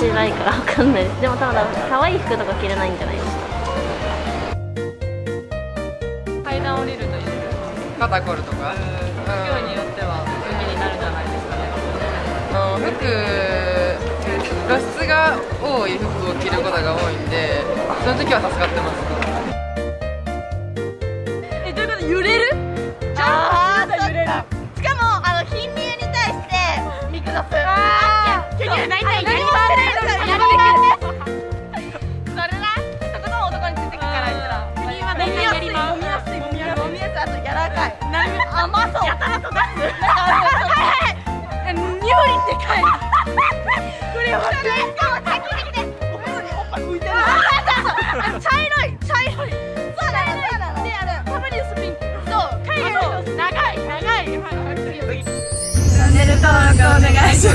しないからわかんないです。でも多分可愛い服とか着れないんじゃないですか。 階段降りるといいです。 肩こるとか、 服によっては気になるんじゃないですかね。 露出が多い服を着ることが多いんで、その時は助かってます。 どういうこと？揺れる？ ああ、揺れる。しかも貧乳に対してミクロス。大体やりません。それな、そこの男についてくから言ったら、貧乳は大体やります。揉みやすい、あと柔らかい。甘そう。やたらと出す。ニューリってかい。これはね、しかも先に来て、おっぱい浮いてる。茶色い。そうなの。で、たまにスピン。そう、海外の長い。チャンネル登録お願いします。